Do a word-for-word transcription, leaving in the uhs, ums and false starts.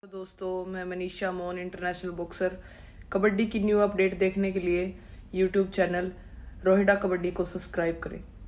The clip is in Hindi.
दोस्तों, मैं मनीषा मोहन, इंटरनेशनल बॉक्सर। कबड्डी की न्यू अपडेट देखने के लिए यूट्यूब चैनल रोहिडा कबड्डी को सब्सक्राइब करें।